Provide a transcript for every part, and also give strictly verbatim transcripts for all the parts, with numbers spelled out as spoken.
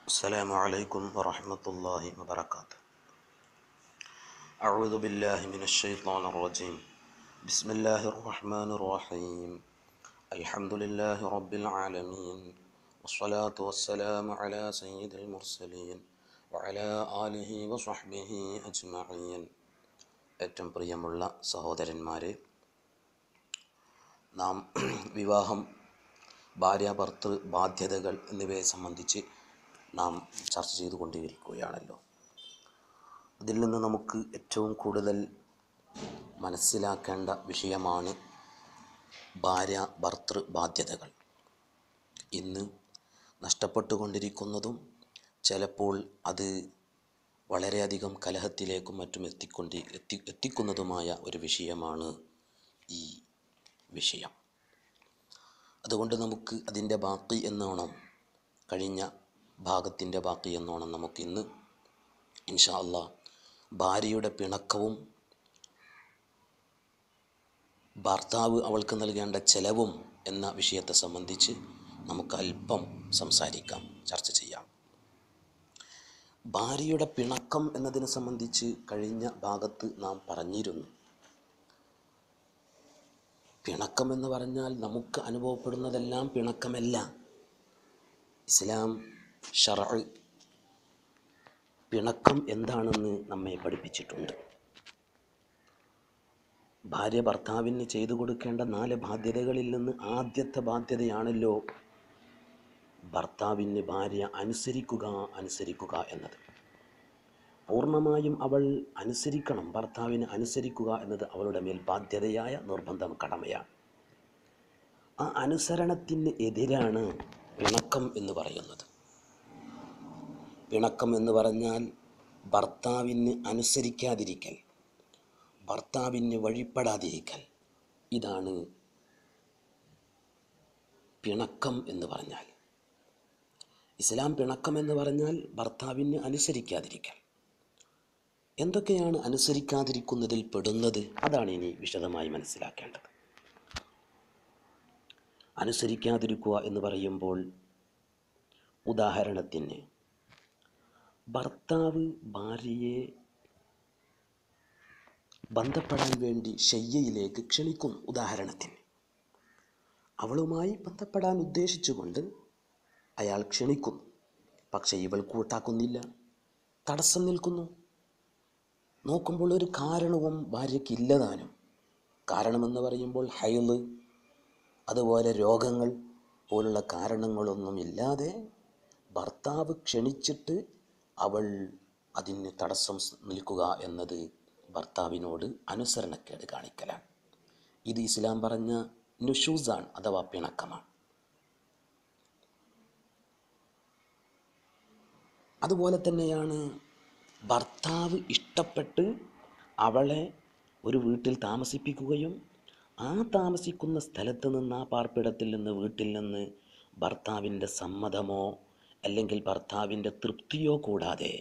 السلام عليكم ورحمة الله وبركاته. أعوذ بالله من الشيطان الرجيم. بسم الله الرحمن الرحيم. الحمد لله رب العالمين، والصلاة والسلام على سيد المرسلين وعلى آله وصحبه أجمعين. ഏറ്റവും പ്രിയമുള്ള സഹോദരന്മാരെ, നാം വിവാഹം, ഭാര്യാഭർത്തൃ ബാധ്യതകൾ എന്നിവയെ സംബന്ധിച്ച് നാം ചർച്ച ചെയ്തുകൊണ്ടിരിക്കുകയാണല്ലോ. അതിൽ നിന്ന് നമുക്ക് ഏറ്റവും കൂടുതൽ മനസ്സിലാക്കേണ്ട വിഷയമാണ് ഭാര്യ ഭർത്തൃ ബാധ്യതകൾ. ഇന്ന് നഷ്ടപ്പെട്ടുകൊണ്ടിരിക്കുന്നതും ചിലപ്പോൾ അത് വളരെയധികം കലഹത്തിലേക്കും മറ്റും എത്തിക്കൊണ്ട് എത്തി എത്തിക്കുന്നതുമായ ഒരു വിഷയമാണ് ഈ വിഷയം. അതുകൊണ്ട് നമുക്ക് അതിൻ്റെ ബാക്കി എന്നോണം, കഴിഞ്ഞ ഭാഗത്തിൻ്റെ ബാക്കി എന്നോണം നമുക്കിന്ന് ഇൻഷാ അല്ലാ ഭാര്യയുടെ പിണക്കവും ഭർത്താവ് അവൾക്ക് നൽകേണ്ട ചെലവും എന്ന വിഷയത്തെ സംബന്ധിച്ച് നമുക്ക് അല്പം സംസാരിക്കാം, ചർച്ച ചെയ്യാം. ഭാര്യയുടെ പിണക്കം എന്നതിനെ സംബന്ധിച്ച് കഴിഞ്ഞ ഭാഗത്ത് നാം പറഞ്ഞിരുന്നു. പിണക്കം എന്ന് പറഞ്ഞാൽ നമുക്ക് അനുഭവപ്പെടുന്നതെല്ലാം പിണക്കമല്ല. ഇസ്ലാം ശർഅ് പിണക്കം എന്താണെന്ന് നമ്മെ പഠിപ്പിച്ചിട്ടുണ്ട്. ഭാര്യ ഭർത്താവിന് ചെയ്തു കൊടുക്കേണ്ട നാല് ബാധ്യതകളിൽ നിന്ന് ആദ്യത്തെ ബാധ്യതയാണല്ലോ ഭർത്താവിന് ഭാര്യ അനുസരിക്കുക അനുസരിക്കുക എന്നത്. പൂർണ്ണമായും അവൾ അനുസരിക്കണം. ഭർത്താവിന് അനുസരിക്കുക എന്നത് അവളുടെ മേൽ ബാധ്യതയായ നിർബന്ധം, കടമയാണ്. ആ അനുസരണത്തിന് എതിരാണ് പിണക്കം എന്ന് പറയുന്നത്. പിണക്കം എന്ന് പറഞ്ഞാൽ ഭർത്താവിന് അനുസരിക്കാതിരിക്കൽ, ഭർത്താവിന് വഴിപ്പെടാതിരിക്കൽ. ഇതാണ് പിണക്കം എന്ന് പറഞ്ഞാൽ. ഇസ്ലാം പിണക്കം എന്ന് പറഞ്ഞാൽ ഭർത്താവിന് അനുസരിക്കാതിരിക്കൽ. എന്തൊക്കെയാണ് അനുസരിക്കാതിരിക്കുന്നതിൽ പെടുന്നത്? അതാണ് ഇനി വിശദമായി മനസ്സിലാക്കേണ്ടത്. അനുസരിക്കാതിരിക്കുക എന്ന് പറയുമ്പോൾ, ഉദാഹരണത്തിന് ഭർത്താവ് ഭാര്യയെ ബന്ധപ്പെടാൻ വേണ്ടി ശയ്യയിലേക്ക് ക്ഷണിക്കുന്നു. ഉദാഹരണത്തിന് അവളുമായി ബന്ധപ്പെടാൻ ഉദ്ദേശിച്ചുകൊണ്ട് അയാൾ ക്ഷണിക്കുന്നു. പക്ഷേ ഇവൾ കൂട്ടാക്കുന്നില്ല, തടസ്സം നിൽക്കുന്നു. നോക്കുമ്പോൾ ഒരു കാരണവും ഭാര്യയ്ക്ക് ഇല്ലതാനും. കാരണമെന്ന് പറയുമ്പോൾ ഹൈള്, അതുപോലെ രോഗങ്ങൾ പോലുള്ള കാരണങ്ങളൊന്നുമില്ലാതെ ഭർത്താവ് ക്ഷണിച്ചിട്ട് അവൾ അതിന് തടസ്സം നിൽക്കുക എന്നത് ഭർത്താവിനോട് അനുസരണക്കേട് കാണിക്കലാണ്. ഇത് ഇസ്ലാം പറഞ്ഞ നുഷൂസാണ്, അഥവാ പിണക്കമാണ്. അതുപോലെ തന്നെയാണ് ഭർത്താവ് ഇഷ്ടപ്പെട്ട് അവളെ ഒരു വീട്ടിൽ താമസിപ്പിക്കുകയും ആ താമസിക്കുന്ന സ്ഥലത്ത് നിന്ന്, ആ പാർപ്പിടത്തിൽ നിന്ന്, വീട്ടിൽ നിന്ന് ഭർത്താവിൻ്റെ സമ്മതമോ അല്ലെങ്കിൽ ഭർത്താവിൻ്റെ തൃപ്തിയോ കൂടാതെ,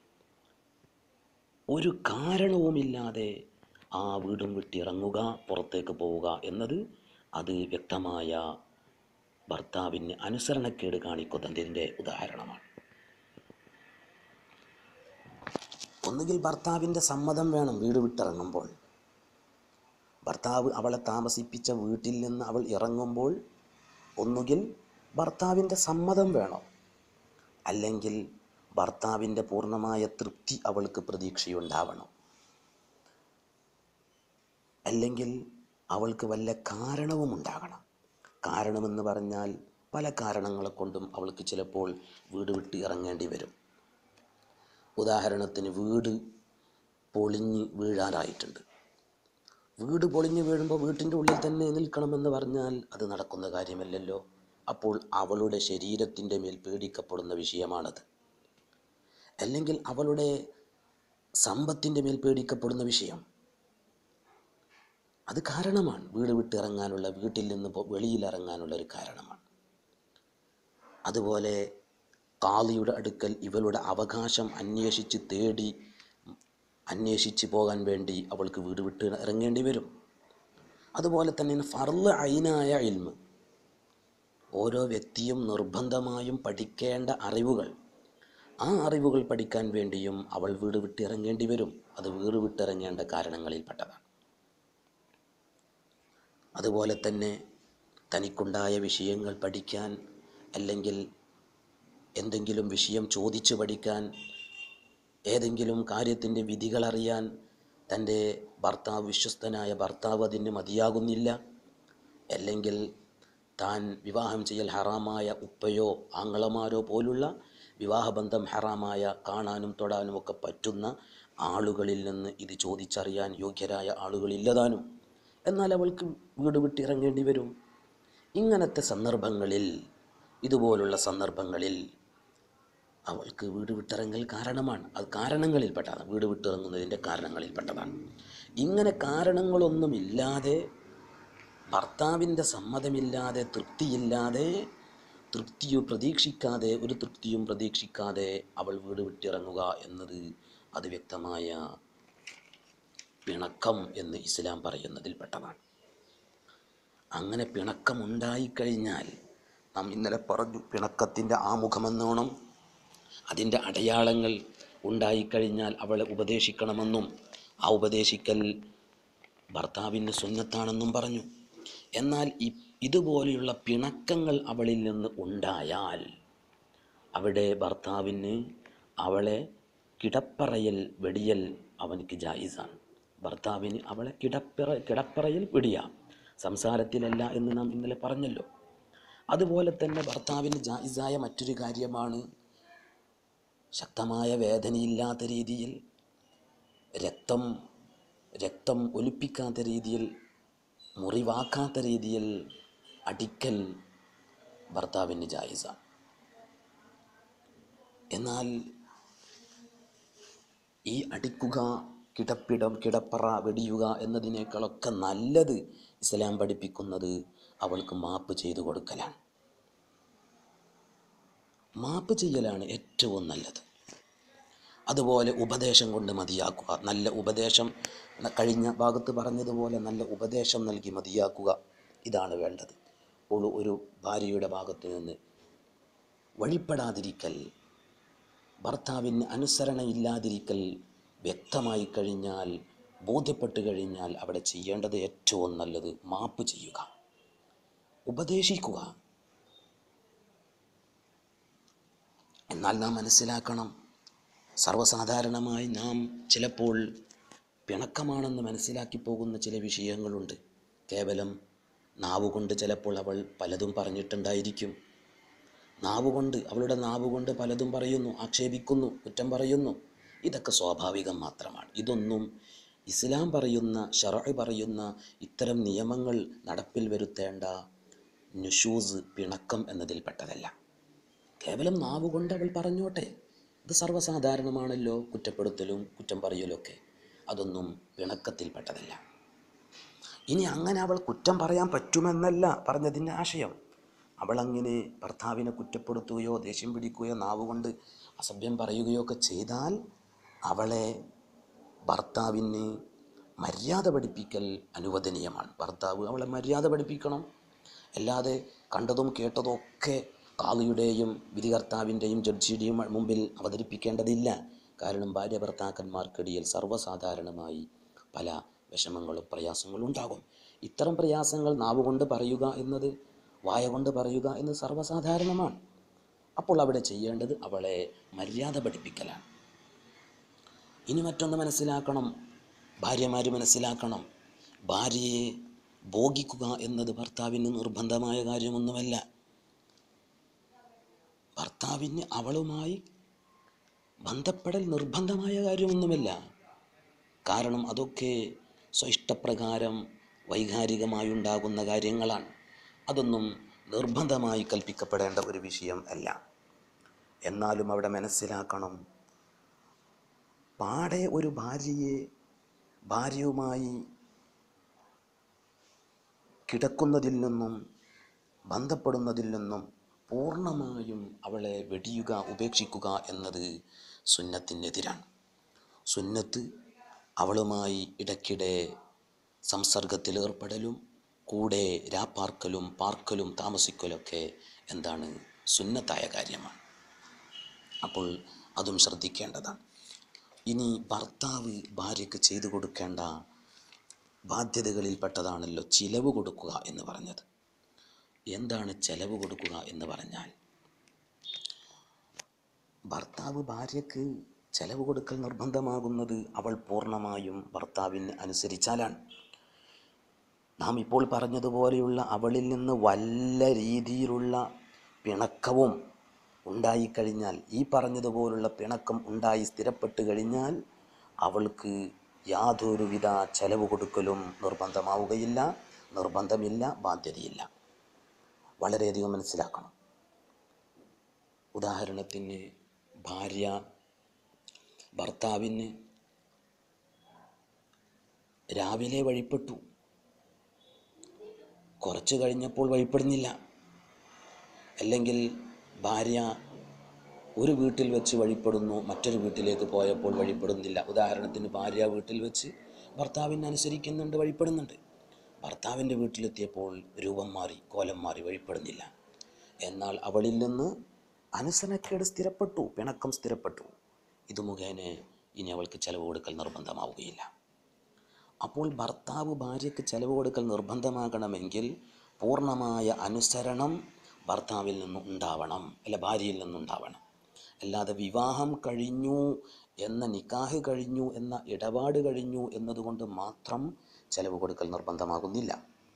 ഒരു കാരണവുമില്ലാതെ ആ വീടും വിട്ടിറങ്ങുക, പുറത്തേക്ക് പോവുക എന്നത് അത് വ്യക്തമായ ഭർത്താവിന് അനുസരണക്കേട് കാണിക്കുന്നതിൻ്റെ ഉദാഹരണമാണ്. ഒന്നുകിൽ ഭർത്താവിൻ്റെ സമ്മതം വേണം. വീട് വിട്ടിറങ്ങുമ്പോൾ ഭർത്താവ് അവളെ താമസിപ്പിച്ച വീട്ടിൽ നിന്ന് അവൾ ഇറങ്ങുമ്പോൾ ഒന്നുകിൽ ഭർത്താവിൻ്റെ സമ്മതം വേണം, അല്ലെങ്കിൽ ഭർത്താവിൻ്റെ പൂർണ്ണമായ തൃപ്തി അവൾക്ക് പ്രതീക്ഷയുണ്ടാവണം, അല്ലെങ്കിൽ അവൾക്ക് വല്ല കാരണവും ഉണ്ടാകണം. കാരണമെന്ന് പറഞ്ഞാൽ പല കാരണങ്ങളെ കൊണ്ടും അവൾക്ക് ചിലപ്പോൾ വീട് വിട്ട് ഇറങ്ങേണ്ടി വരും. ഉദാഹരണത്തിന് വീട് പൊളിഞ്ഞ് വീഴാനായിട്ടുണ്ട്. വീട് പൊളിഞ്ഞ് വീഴുമ്പോൾ വീട്ടിൻ്റെ ഉള്ളിൽ തന്നെ നിൽക്കണമെന്ന് പറഞ്ഞാൽ അത് നടക്കുന്ന കാര്യമല്ലല്ലോ. അപ്പോൾ അവളുടെ ശരീരത്തിൻ്റെ മേൽ പേടിക്കപ്പെടുന്ന വിഷയമാണത്. അല്ലെങ്കിൽ അവളുടെ സമ്പത്തിൻ്റെ മേൽ പേടിക്കപ്പെടുന്ന വിഷയം, അത് കാരണമാണ്. വീട് വിട്ടിറങ്ങാനുള്ള, വീട്ടിൽ നിന്ന് വെളിയിലിറങ്ങാനുള്ള ഒരു കാരണമാണ്. അതുപോലെ ഖാദിയുടെ അടുക്കൽ ഇവളുടെ അവകാശം അന്വേഷിച്ച് തേടി അന്വേഷിച്ച് പോകാൻ വേണ്ടി അവൾക്ക് വീട് വിട്ട് ഇറങ്ങേണ്ടി വരും. അതുപോലെ തന്നെ ഫർള് ഐനായ ഇൽമ്, ഓരോ വ്യക്തിയും നിർബന്ധമായും പഠിക്കേണ്ട അറിവുകൾ, ആ അറിവുകൾ പഠിക്കാൻ വേണ്ടിയും അവൾ വീട് വിട്ടിറങ്ങേണ്ടി വരും. അത് വീട് വിട്ടിറങ്ങേണ്ട കാരണങ്ങളിൽപ്പെട്ടതാണ്. അതുപോലെ തന്നെ തനിക്കുണ്ടായ വിഷയങ്ങൾ പഠിക്കാൻ, അല്ലെങ്കിൽ എന്തെങ്കിലും വിഷയം ചോദിച്ചു പഠിക്കാൻ, ഏതെങ്കിലും കാര്യത്തിൻ്റെ വിധികളറിയാൻ തൻ്റെ ഭർത്താവ്, വിശ്വസ്തനായ ഭർത്താവ് അതിന് മതിയാകുന്നില്ല, അല്ലെങ്കിൽ താൻ വിവാഹം ചെയ്യൽ ഹറാമായ ഉപ്പയോ ആങ്ങളമാരോ പോലുള്ള വിവാഹബന്ധം ഹറാമായ കാണാനും തൊടാനും ഒക്കെ പറ്റുന്ന ആളുകളിൽ നിന്ന് ഇത് ചോദിച്ചറിയാൻ യോഗ്യരായ ആളുകളില്ലതാനും. എന്നാൽ അവൾക്ക് വീട് വിട്ടിറങ്ങേണ്ടി വരും. ഇങ്ങനത്തെ സന്ദർഭങ്ങളിൽ, ഇതുപോലുള്ള സന്ദർഭങ്ങളിൽ അവൾക്ക് വീട് വിട്ടിറങ്ങൽ കാരണമാണ്. അത് കാരണങ്ങളിൽപ്പെട്ടതാണ്, വീട് വിട്ടിറങ്ങുന്നതിൻ്റെ കാരണങ്ങളിൽപ്പെട്ടതാണ്. ഇങ്ങനെ കാരണങ്ങളൊന്നുമില്ലാതെ, ഭർത്താവിൻ്റെ സമ്മതമില്ലാതെ, തൃപ്തിയില്ലാതെ, തൃപ്തിയും പ്രതീക്ഷിക്കാതെ, ഒരു തൃപ്തിയും പ്രതീക്ഷിക്കാതെ അവൾ വീട് വിട്ടിറങ്ങുക എന്നത് അത് വ്യക്തമായ പിണക്കം എന്ന് ഇസ്ലാം പറയുന്നതിൽപ്പെട്ടതാണ്. അങ്ങനെ പിണക്കമുണ്ടായിക്കഴിഞ്ഞാൽ, നാം ഇന്നലെ പറഞ്ഞു, പിണക്കത്തിൻ്റെ ആമുഖമെന്നോണം അതിൻ്റെ അടയാളങ്ങൾ ഉണ്ടായിക്കഴിഞ്ഞാൽ അവളെ ഉപദേശിക്കണമെന്നും ആ ഉപദേശിക്കൽ ഭർത്താവിന് സുന്നത്താണെന്നും പറഞ്ഞു. എന്നാൽ ഇതുപോലെയുള്ള പിണക്കങ്ങൾ അവളിൽ നിന്ന് ഉണ്ടായാൽ അവിടെ ഭർത്താവിന് അവളെ കിടപ്പറയിൽ വെടിയൽ അവനക്ക് ജായിസാണ്. ഭർത്താവിന് അവളെ കിടപ്പറ കിടപ്പറയിൽ വെടിയാം, സംസാരത്തിലല്ല എന്ന് നാം ഇന്നലെ പറഞ്ഞല്ലോ. അതുപോലെ തന്നെ ഭർത്താവിന് ജായിസായ മറ്റൊരു കാര്യമാണ് ശക്തമായ വേദനയില്ലാത്ത രീതിയിൽ, രക്തം രക്തം ഒലിപ്പിക്കാത്ത രീതിയിൽ, മുറിവാക്കാത്ത രീതിയിൽ അടിക്കൽ ഭർത്താവിന് ജായിസാണ്. എന്നാൽ ഈ അടിക്കുക, കിടപ്പിടം, കിടപ്പറ വെടിയുക എന്നതിനേക്കാളൊക്കെ നല്ലത് ഇസ്ലാം പഠിപ്പിക്കുന്നത് അവൾക്ക് മാപ്പ് ചെയ്തു കൊടുക്കലാണ്. മാപ്പ് ചെയ്യലാണ് ഏറ്റവും നല്ലത്. അതുപോലെ ഉപദേശം കൊണ്ട് മതിയാക്കുക. നല്ല ഉപദേശം, കഴിഞ്ഞ ഭാഗത്ത് പറഞ്ഞതുപോലെ നല്ല ഉപദേശം നൽകി മതിയാക്കുക. ഇതാണ് വേണ്ടത്. ഒരു ഒരു ഭാര്യയുടെ ഭാഗത്ത് നിന്ന് വഴിപ്പെടാതിരിക്കൽ, ഭർത്താവിന് അനുസരണയില്ലാതിരിക്കൽ വ്യക്തമായി കഴിഞ്ഞാൽ, ബോധ്യപ്പെട്ട് കഴിഞ്ഞാൽ അവിടെ ചെയ്യേണ്ടത് ഏറ്റവും നല്ലത് മാപ്പ് ചെയ്യുക, ഉപദേശിക്കുക. എന്നാൽ നാം മനസ്സിലാക്കണം, സർവ്വസാധാരണമായി നാം ചിലപ്പോൾ പിണക്കമാണെന്ന് മനസ്സിലാക്കി പോകുന്ന ചില വിഷയങ്ങളുണ്ട്. കേവലം നാവുകൊണ്ട് ചിലപ്പോൾ അവൾ പലതും പറഞ്ഞിട്ടുണ്ടായിരിക്കും. നാവുകൊണ്ട്, അവളുടെ നാവുകൊണ്ട് പലതും പറയുന്നു, ആക്ഷേപിക്കുന്നു, കുറ്റം പറയുന്നു. ഇതൊക്കെ സ്വാഭാവികം മാത്രമാണ്. ഇതൊന്നും ഇസ്ലാം പറയുന്ന, ശർഅ് പറയുന്ന ഇത്തരം നിയമങ്ങൾ നടപ്പിൽ വരുത്തേണ്ട നുശൂസ്, പിണക്കം എന്നതിൽപ്പെട്ടതല്ല. കേവലം നാവുകൊണ്ട് അവൾ പറഞ്ഞോട്ടെ, ഇത് സർവ്വസാധാരണമാണല്ലോ, കുറ്റപ്പെടുത്തലും കുറ്റം പറയലൊക്കെ. അതൊന്നും പിണക്കത്തിൽപ്പെട്ടതല്ല. ഇനി അങ്ങനെ അവൾ കുറ്റം പറയാൻ പറ്റുമെന്നല്ല പറഞ്ഞതിൻ്റെ ആശയം. അവളങ്ങനെ ഭർത്താവിനെ കുറ്റപ്പെടുത്തുകയോ ദേഷ്യം പിടിക്കുകയോ നാവുകൊണ്ട് അസഭ്യം പറയുകയോ ഒക്കെ ചെയ്താൽ അവളെ ഭർത്താവിന് മര്യാദ പഠിപ്പിക്കൽ അനുവദനീയമാണ്. ഭർത്താവ് അവളെ മര്യാദ പഠിപ്പിക്കണം. അല്ലാതെ കണ്ടതും കേട്ടതും ഒക്കെ ഖാദിയുടെയും വിധികർത്താവിൻ്റെയും ജഡ്ജിയുടെയും മുമ്പിൽ അവതരിപ്പിക്കേണ്ടതില്ല. കാരണം ഭാര്യ ഭർത്താക്കന്മാർക്കിടയിൽ സർവ്വസാധാരണമായി പല വിഷമങ്ങളും പ്രയാസങ്ങളും ഉണ്ടാകും. ഇത്തരം പ്രയാസങ്ങൾ നാവുകൊണ്ട് പറയുക എന്നത്, വായ കൊണ്ട് പറയുക എന്നത് സർവ്വസാധാരണമാണ്. അപ്പോൾ അവിടെ ചെയ്യേണ്ടത് അവളെ മര്യാദ പഠിപ്പിക്കലാണ്. ഇനി മറ്റൊന്ന് മനസ്സിലാക്കണം, ഭാര്യമാർ മനസ്സിലാക്കണം, ഭാര്യയെ ഭോഗിക്കുക എന്നത് ഭർത്താവിന് നിർബന്ധമായ കാര്യമൊന്നുമല്ല. ഭർത്താവിന് അവളുമായി ബന്ധപ്പെടൽ നിർബന്ധമായ കാര്യമൊന്നുമല്ല. കാരണം അതൊക്കെ സ്വയിഷ്ടപ്രകാരം വൈകാരികമായുണ്ടാകുന്ന കാര്യങ്ങളാണ്. അതൊന്നും നിർബന്ധമായി കൽപ്പിക്കപ്പെടേണ്ട ഒരു വിഷയം അല്ല. എന്നാലും അവിടെ മനസ്സിലാക്കണം, പാടെ ഒരു ഭാര്യയെ ഭാര്യയുമായി കിടക്കുന്നതിൽ നിന്നും ബന്ധപ്പെടുന്നതിൽ നിന്നും പൂർണ്ണമായും അവളെ വെടിയുക, ഉപേക്ഷിക്കുക എന്നത് സുന്നത്തിനെതിരാണ്. സുന്നത്ത് അവളുമായി ഇടയ്ക്കിടെ സംസർഗത്തിൽ ഏർപ്പെടലും കൂടെ രാപ്പാർക്കലും പാർക്കലും താമസിക്കലൊക്കെ എന്താണ്, സുന്നത്തായ കാര്യമാണ്. അപ്പോൾ അതും ശ്രദ്ധിക്കേണ്ടതാണ്. ഇനി ഭർത്താവ് ഭാര്യയ്ക്ക് ചെയ്തു കൊടുക്കേണ്ട ബാധ്യതകളിൽപ്പെട്ടതാണല്ലോ ചിലവ് കൊടുക്കുക എന്ന് പറഞ്ഞത്. എന്താണ് ചെലവ് കൊടുക്കുക എന്ന് പറഞ്ഞാൽ, ഭർത്താവ് ഭാര്യയ്ക്ക് ചെലവ് കൊടുക്കൽ നിർബന്ധമാകുന്നത് അവൾ പൂർണ്ണമായും ഭർത്താവിന് അനുസരിച്ചാലാണ്. നാം ഇപ്പോൾ പറഞ്ഞതുപോലെയുള്ള അവളിൽ നിന്ന് വല്ല രീതിയിലുള്ള പിണക്കവും ഉണ്ടായിക്കഴിഞ്ഞാൽ, ഈ പറഞ്ഞതുപോലുള്ള പിണക്കം ഉണ്ടായി സ്ഥിരപ്പെട്ട് കഴിഞ്ഞാൽ അവൾക്ക് യാതൊരുവിധ ചെലവ് കൊടുക്കലും നിർബന്ധമാവുകയില്ല, നിർബന്ധമില്ല, ബാധ്യതയില്ല. വളരെയധികം മനസ്സിലാക്കണം. ഉദാഹരണത്തിന്, ഭാര്യ ഭർത്താവിന് രാവിലെ വഴിപ്പെട്ടു, കുറച്ച് കഴിഞ്ഞപ്പോൾ വഴിപ്പെടുന്നില്ല. അല്ലെങ്കിൽ ഭാര്യ ഒരു വീട്ടിൽ വെച്ച് വഴിപ്പെടുന്നു, മറ്റൊരു വീട്ടിലേക്ക് പോയപ്പോൾ വഴിപ്പെടുന്നില്ല. ഉദാഹരണത്തിന്, ഭാര്യ വീട്ടിൽ വെച്ച് ഭർത്താവിനെ അനുസരിക്കുന്നുണ്ട്, വഴിപ്പെടുന്നുണ്ട്. ഭർത്താവിൻ്റെ വീട്ടിലെത്തിയപ്പോൾ രൂപം മാറി, കോലം മാറി, വഴിപ്പെടുന്നില്ല. എന്നാൽ അവളിൽ നിന്ന് അനുസരണക്കേട് സ്ഥിരപ്പെട്ടു, പിണക്കം സ്ഥിരപ്പെട്ടു. ഇത് മുഖേന ഇനി അവൾക്ക് ചെലവ് കൊടുക്കൽ നിർബന്ധമാവുകയില്ല. അപ്പോൾ ഭർത്താവ് ഭാര്യയ്ക്ക് ചെലവ് കൊടുക്കൽ നിർബന്ധമാകണമെങ്കിൽ പൂർണ്ണമായ അനുസരണം ഭർത്താവിൽ നിന്നും ഉണ്ടാവണം, അല്ല ഭാര്യയിൽ നിന്നുണ്ടാവണം. അല്ലാതെ വിവാഹം കഴിഞ്ഞു എന്ന, നിക്കാഹ് കഴിഞ്ഞു എന്ന, ഇടപാട് കഴിഞ്ഞു എന്നതുകൊണ്ട് മാത്രം ചെലവ് കൊടുക്കൽ നിർബന്ധമാകുന്നില്ല.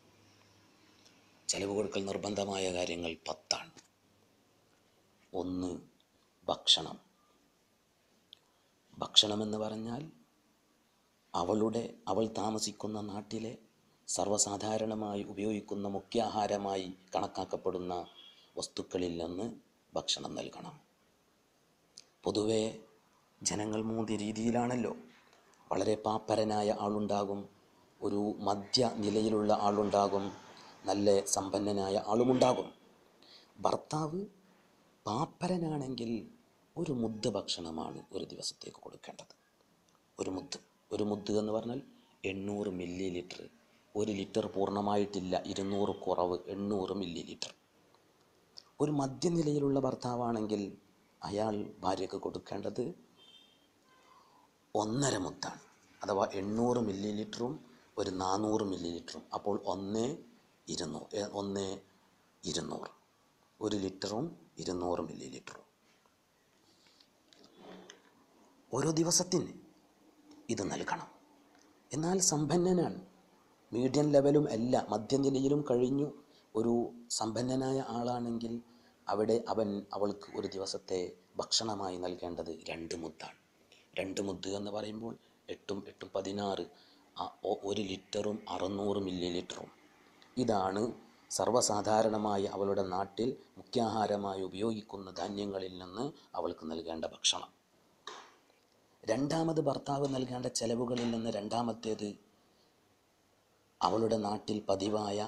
ചെലവ് കൊടുക്കൽ നിർബന്ധമായ കാര്യങ്ങൾ പത്താണ്. ഒന്ന്, ഭക്ഷണം. ഭക്ഷണമെന്ന് പറഞ്ഞാൽ അവളുടെ അവൾ താമസിക്കുന്ന നാട്ടിലെ സർവ്വസാധാരണമായി ഉപയോഗിക്കുന്ന മുഖ്യാഹാരമായി കണക്കാക്കപ്പെടുന്ന വസ്തുക്കളിൽ നിന്ന് ഭക്ഷണം നൽകണം. പൊതുവെ ജനങ്ങൾ മൂന്ന് രീതിയിലാണല്ലോ. വളരെ പാപ്പരനായ ആളുണ്ടാകും, ഒരു മധ്യ നിലയിലുള്ള ആളുണ്ടാകും, നല്ല സമ്പന്നനായ ആളുമുണ്ടാകും. ഭർത്താവ് പാപ്പരനാണെങ്കിൽ ഒരു മുദ്ദ് ഭക്ഷണമാണ് ഒരു ദിവസത്തേക്ക് കൊടുക്കേണ്ടത്. ഒരു മുദ്ദ് ഒരു മുദ്ദ് എന്ന് പറഞ്ഞാൽ എണ്ണൂറ് മില്ലി ലിറ്റർ. ഒരു ലിറ്റർ പൂർണ്ണമായിട്ടില്ല, ഇരുന്നൂറ് കുറവ്, എണ്ണൂറ് മില്ലി ലിറ്റർ. ഒരു മധ്യനിലയിലുള്ള ഭർത്താവാണെങ്കിൽ അയാൾ ഭാര്യയ്ക്ക് കൊടുക്കേണ്ടത് ഒന്നര മുദ്ദാണ്. അഥവാ എണ്ണൂറ് മില്ലി ലിറ്ററും ഒരു നാനൂറ് മില്ലി ലിറ്ററും. അപ്പോൾ ഒന്ന് ഇരുന്നൂറ് ഒന്ന് ഇരുന്നൂറ് ഒരു ലിറ്ററും ഇരുന്നൂറ് മില്ലി ലിറ്ററും. ഓരോ ദിവസത്തിന് ഇത് നൽകണം. എന്നാൽ സമ്പന്നനാണ്, മീഡിയം ലെവലും അല്ല, മധ്യനിലയിലും കഴിഞ്ഞു ഒരു സമ്പന്നനായ ആളാണെങ്കിൽ അവിടെ അവൻ അവൾക്ക് ഒരു ദിവസത്തെ ഭക്ഷണമായി നൽകേണ്ടത് രണ്ട് മുദ്ദാണ്. രണ്ട് മുദ്ദ് എന്ന് പറയുമ്പോൾ എട്ടും എട്ടും പതിനാറ്, ഒരു ലിറ്ററും അറുന്നൂറ് മില്ലി ലിറ്ററും. ഇതാണ് സർവ്വസാധാരണമായി അവളുടെ നാട്ടിൽ മുഖ്യാഹാരമായി ഉപയോഗിക്കുന്ന ധാന്യങ്ങളിൽ നിന്ന് അവൾക്ക് നൽകേണ്ട ഭക്ഷണം. രണ്ടാമത് ഭർത്താവ് നൽകേണ്ട ചെലവുകളിൽ നിന്ന് രണ്ടാമത്തേത് അവളുടെ നാട്ടിൽ പതിവായ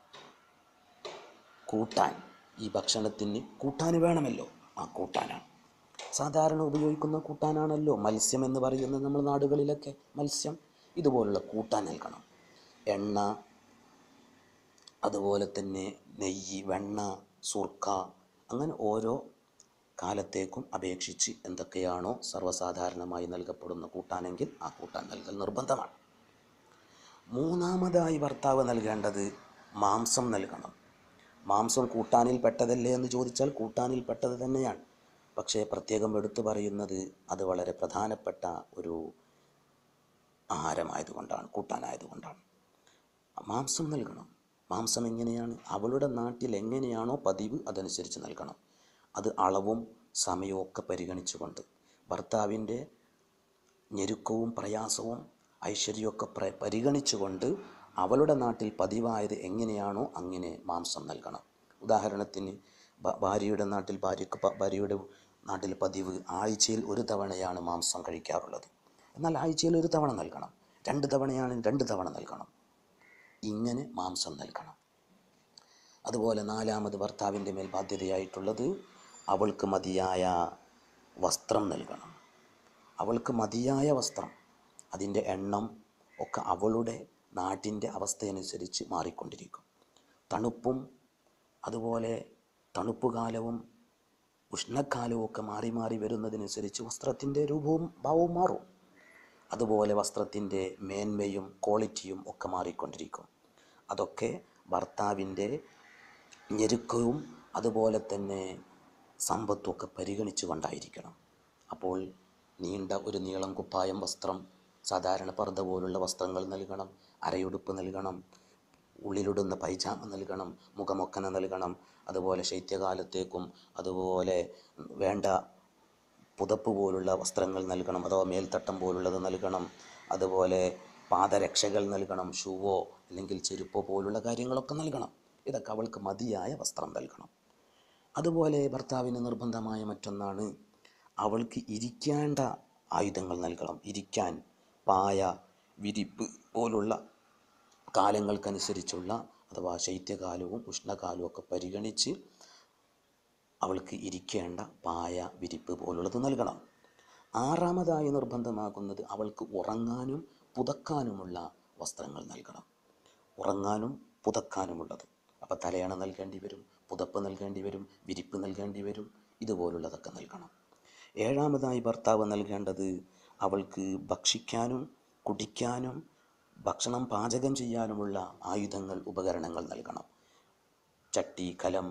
കൂട്ടാൻ. ഈ ഭക്ഷണത്തിന് കൂട്ടാൻ വേണമല്ലോ, ആ കൂട്ടാനാണ്. സാധാരണ ഉപയോഗിക്കുന്ന കൂട്ടാനാണല്ലോ മത്സ്യം എന്ന് പറയുന്നത് നമ്മുടെ നാടുകളിലൊക്കെ. മത്സ്യം ഇതുപോലുള്ള കൂട്ടാൻ നൽകണം. എണ്ണ, അതുപോലെ തന്നെ നെയ്യ്, വെണ്ണ, സുർക്ക, അങ്ങനെ ഓരോ കാലത്തേക്കും അപേക്ഷിച്ച് എന്തൊക്കെയാണോ സർവ്വസാധാരണമായി നൽകപ്പെടുന്ന കൂട്ടാനെങ്കിൽ ആ കൂട്ടാൻ നൽകൽ നിർബന്ധമാണ്. മൂന്നാമതായി ഭർത്താവ് നൽകേണ്ടത് മാംസം നൽകണം. മാംസം കൂട്ടാനിൽ പെട്ടതല്ലേ എന്ന് ചോദിച്ചാൽ കൂട്ടാനിൽ പെട്ടത് തന്നെയാണ്. പക്ഷേ പ്രത്യേകം എടുത്തു പറയുന്നത് അത് വളരെ പ്രധാനപ്പെട്ട ഒരു ആഹാരമായതുകൊണ്ടാണ്, കൂട്ടാനായതുകൊണ്ടാണ്. മാംസം നൽകണം. മാംസം എങ്ങനെയാണ്? അവളുടെ നാട്ടിൽ എങ്ങനെയാണോ പതിവ് അതനുസരിച്ച് നൽകണം. അത് അളവും സമയവും ഒക്കെ പരിഗണിച്ചുകൊണ്ട്, ഭർത്താവിൻ്റെ ഞെരുക്കവും പ്രയാസവും ഐശ്വര്യമൊക്കെ പ്ര പരിഗണിച്ചുകൊണ്ട് അവളുടെ നാട്ടിൽ പതിവായത് എങ്ങനെയാണോ അങ്ങനെ മാംസം നൽകണം. ഉദാഹരണത്തിന് ഭാര്യയുടെ നാട്ടിൽ ഭാര്യക്ക് ഭാര്യയുടെ നാട്ടിൽ പതിവ് ആഴ്ചയിൽ ഒരു തവണയാണ് മാംസം കഴിക്കാറുള്ളത്. എന്നാൽ ആഴ്ചയിൽ ഒരു തവണ നൽകണം. രണ്ട് തവണയാണ് രണ്ട് തവണ നൽകണം. ഇങ്ങനെ മാംസം നൽകണം. അതുപോലെ നാലാമത് ഭർത്താവിൻ്റെ മേൽ ബാധ്യതയായിട്ടുള്ളത് അവൾക്ക് മതിയായ വസ്ത്രം നൽകണം. അവൾക്ക് മതിയായ വസ്ത്രം, അതിൻ്റെ എണ്ണം ഒക്കെ അവളുടെ നാട്ടിൻ്റെ അവസ്ഥയനുസരിച്ച് മാറിക്കൊണ്ടിരിക്കും. തണുപ്പും അതുപോലെ തണുപ്പ് കാലവും ഉഷ്ണക്കാലവും ഒക്കെ മാറി മാറി വരുന്നതിനനുസരിച്ച് വസ്ത്രത്തിൻ്റെ രൂപവും ഭാവവും മാറും. അതുപോലെ വസ്ത്രത്തിൻ്റെ മേന്മയും ക്വാളിറ്റിയും ഒക്കെ മാറിക്കൊണ്ടിരിക്കും. അതൊക്കെ ഭർത്താവിൻ്റെ ഞെരുക്കവും അതുപോലെ തന്നെ സമ്പത്തും ഒക്കെ പരിഗണിച്ചു കൊണ്ടായിരിക്കണം. അപ്പോൾ നീണ്ട ഒരു നീളം കുപ്പായം വസ്ത്രം, സാധാരണ പർദ്ദ പോലുള്ള വസ്ത്രങ്ങൾ നൽകണം, അരയുടുപ്പ് നൽകണം, ഉള്ളിലിടുന്ന പൈജാമ നൽകണം, മുഖമൊക്കന നൽകണം. അതുപോലെ ശൈത്യകാലത്തേക്കും അതുപോലെ വേണ്ട പുതപ്പ് പോലുള്ള വസ്ത്രങ്ങൾ നൽകണം, അഥവാ മേൽത്തട്ടം പോലുള്ളത് നൽകണം. അതുപോലെ പാദരക്ഷകൾ നൽകണം, ഷൂവോ അല്ലെങ്കിൽ ചെരുപ്പോ പോലുള്ള കാര്യങ്ങളൊക്കെ നൽകണം. ഇതൊക്കെ അവൾക്ക് മതിയായ വസ്ത്രം നൽകണം. അതുപോലെ ഭർത്താവിന് നിർബന്ധമായ മറ്റൊന്നാണ്, അവൾക്ക് ഇരിക്കേണ്ട ആയുധങ്ങൾ നൽകണം. ഇരിക്കാൻ പായ, വിരിപ്പ് പോലുള്ള കാലങ്ങൾക്കനുസരിച്ചുള്ള അഥവാ ശൈത്യകാലവും ഉഷ്ണകാലവും ഒക്കെ പരിഗണിച്ച് അവൾക്ക് ഇരിക്കേണ്ട പായ, വിരിപ്പ് പോലുള്ളത് നൽകണം. ആറാമതായി നിർബന്ധമാകുന്നത് അവൾക്ക് ഉറങ്ങാനും പുതക്കാനുമുള്ള വസ്ത്രങ്ങൾ നൽകണം. ഉറങ്ങാനും പുതക്കാനുമുള്ളത്. അപ്പോൾ തലയണ നൽകേണ്ടി വരും, പുതപ്പ് നൽകേണ്ടി വരും, വിരിപ്പ് നൽകേണ്ടി വരും, ഇതുപോലുള്ളതൊക്കെ നൽകണം. ഏഴാമതായി ഭർത്താവ് നൽകേണ്ടത് അവൾക്ക് ഭക്ഷിക്കാനും കുടിക്കാനും ഭക്ഷണം പാചകം ചെയ്യാനുമുള്ള ആയുധങ്ങൾ, ഉപകരണങ്ങൾ നൽകണം. ചട്ടി, കലം,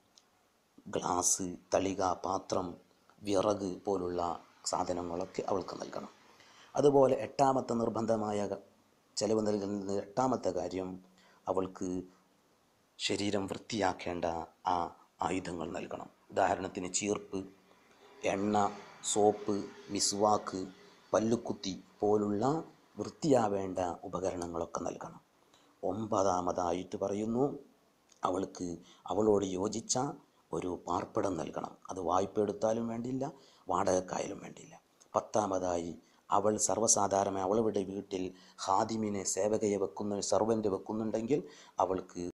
ഗ്ലാസ്, തളിക, പാത്രം, വിറക് പോലുള്ള സാധനങ്ങളൊക്കെ അവൾക്ക് നൽകണം. അതുപോലെ എട്ടാമത്തെ നിർബന്ധമായ ചെലവ് നൽകുന്നത് എട്ടാമത്തെ കാര്യം, അവൾക്ക് ശരീരം വൃത്തിയാക്കേണ്ട ആ ആയുധങ്ങൾ നൽകണം. ഉദാഹരണത്തിന് ചീർപ്പ്, എണ്ണ, സോപ്പ്, മിസ്വാക്ക്, പല്ലുക്കുത്തി പോലുള്ള വൃത്തിയാവേണ്ട ഉപകരണങ്ങളൊക്കെ നൽകണം. ഒമ്പതാമതായിട്ട് പറയുന്നു, അവൾക്ക് അവളോട് യോജിച്ച ഒരു പാർപ്പിടം നൽകണം. അത് വായ്പ എടുത്താലും വേണ്ടില്ല, വാടകക്കായാലും വേണ്ടില്ല. പത്താമതായി അവൾ സർവ്വസാധാരണ അവളുടെ വീട്ടിൽ ഹാദിമിനെ, സേവകയെ വെക്കുന്ന സെർവൻ്റ് വെക്കുന്നുണ്ടെങ്കിൽ അവൾക്ക്